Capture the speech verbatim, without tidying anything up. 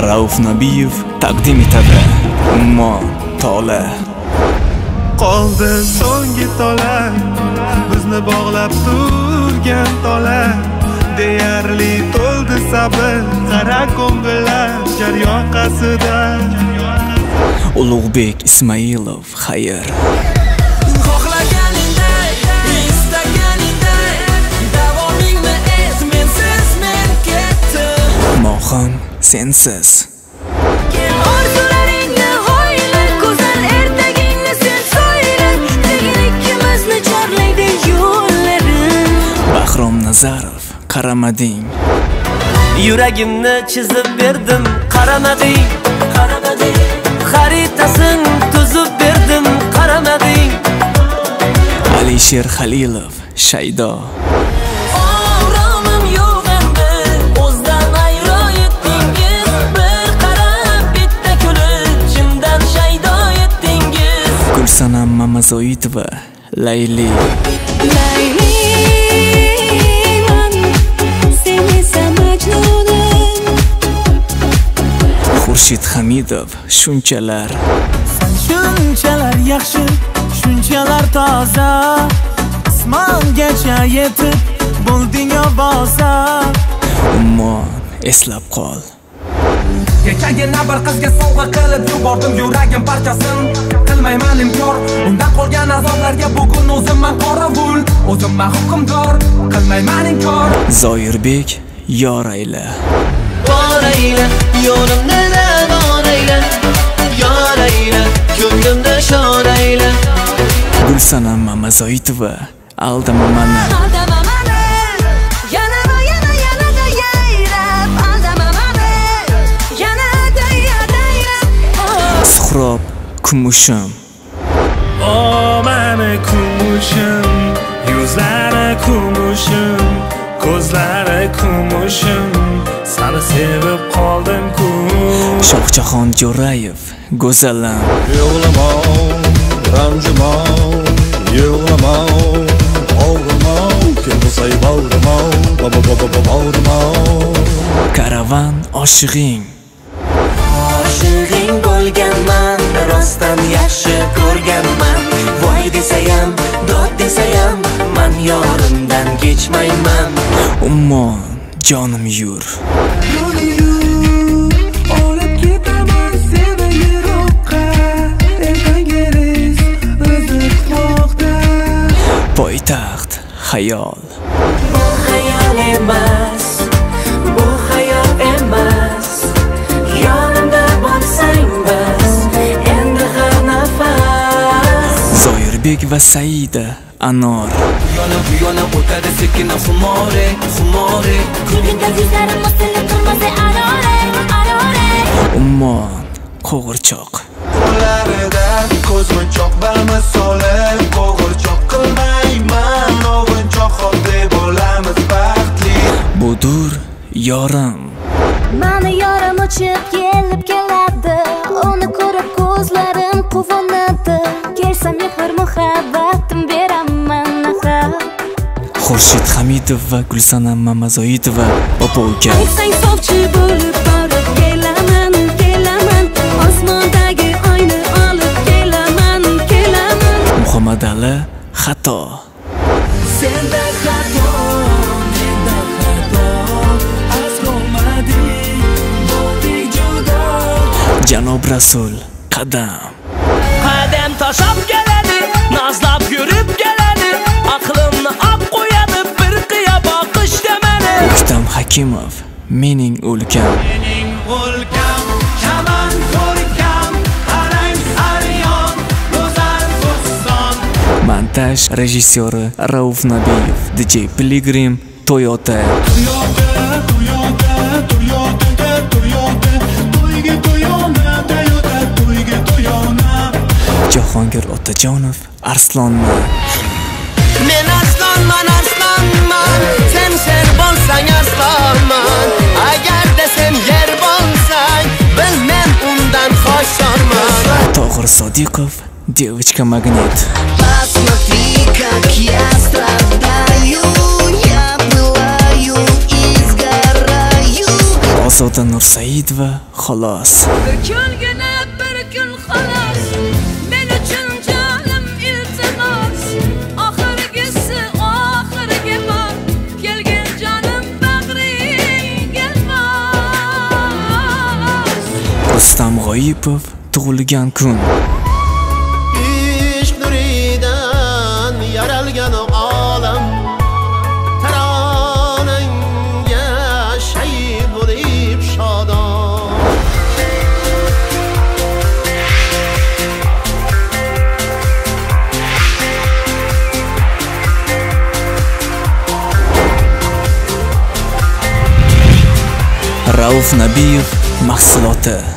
Rauf Nabiyev taqdim etadi. Ummo tola. Qoldi so'nggi tola, bizni bog'lab turgan tola. Deyarli to'ldi sabr, qara ko'ngillar jar yoqasida. Ulug'bek Ismailov, xayr. Xohlaganingday, istaganingday, davomingni et, mensiz men ketdim. Mohim sensiz. Orzularingni hoyla, go'zal ertagingni sen so'yla, lekin ikkimizni chorlaydi yo'llarim. Bahrom Nazarov, qaramading. Yuragimni chizib berdim, qaramading, qaramading. Xaritasin tuzib berdim, qaramading. Alisher Halilov, Shaydo. Oromim yo'q endi, o'zdan ayro etdingiz. Bir qarab bitta kulib, chindan shaydo etdingiz. Gulsanam Mamazoitova, Layli. Layliman, sen esa Majnunim. Xurshid Hamidov, shunchalar. Shunchalar yaxshi, shunchalar toza. Osmongacha yetib bo'lding ovoza. Ummo eslab qol. Kechagina bir qizga sovg'a qilib yubordim yuragim parchasin. Qilmayman inkor, undan qolgan azoblarga bugun o'zimman qorovul, o'zimman hukmdor. Qilmayman inkor. Zoirbek, yor ayla. Bor ayla, yo'limda bor ayla. Yor ayla, ko'nglimda shod ayla. Gulsanam Mamazoitova, aldama mani. Aldama mani, yana va yana yanada yayrab. Aldama mani, yanada yayrab. Suhrob, kumushim. O mani kumushim, yuzlari kumushim, ko'zlari kumushim, seni sevib qoldim-ku. Shohjahon Jo'rayev, go'zalim. Yig'lama, ranjima, yig'lama, og'rima, kelmasa bag'rima, baba baba bag'rima. Karavan oshig'ing. Oshig'ing bo'lganman, rostdan yaxshi ko'rganman. Voy desayam, dod desayam, man yorimdan kechmayman. Ummo jonim yur. Olib ketaman seni yiroqqa, ertangiz rizqmoqda. Poytaxt, xayol. Bu xayol emas, bu xayol emas. Yonimda bo'lsang bas, endi har nafas. Zoirbek va Saida, Anor. Yana bu yana o'tadi sekina xumore, xumore. Ko'nglimda yuzlarim osilib turmasa arore, arore. Ummo qo'g'irchoq. Qo'llarida ko'zmunchoq bamisoli, qo'g'irchoq qilmayman, o'g'inchoq xoddi bo'lamiz baxtli. Budur yorim. Mani yorim uchib kelib keladi, uni ko'rib ko'zlarim quvonadi. Kelsa mehr muhabbatim beraman axir. Xurshid Hamidov va Gulsanam Mamazoitova, opa uka. Aytsang sovchi bo'lib borib kelaman, kelaman. Osmondagi oyni olib kelaman, kelaman. Muhammad Ali, xato. Senda xato, menda xato. Asromading, bo'lding judo. Janob Rasul, qadam. Qadam toshab keladi, nazlab yurib keladi. Aqlimni olib qo'yadi, bir qiya boqishda meni. O'ktam Hakimov, mening o'lkam. Mening o'lkam, kaman ko'rkam, qarang saryon, go'zal bo'ston. Montaj rejissyori Rauf Nabiyev, D J Pilgrim, Toyota. Toyota, Toyota, Toyota, Toyota, to'yga to'yona, Toyota, to'yga to'yona. Jahongir Otajonov, Arslonni. Men arslonman, arslonman. Sen sher bo'lsang arslonman. Agarda sen yer bo'lsang, bil men undan xoshorman. To'g'ri Sodiqov, Девочка Magnet. Посмотри, как я страдаю. Я пылаю и сгораю. Shahzoda Nursaidova xolos. Bir kungina bir kun xolos, men uchun jonim iltimos. Oxirgisi oxirgi bor, kelgin jonim bag'ringga mos. Rustam G'oyipov tug'ilgan kun. Ishq nuridan yaralgan olam taronangga shay bo'lib shodon. Rauf Nabiyev mahsuloti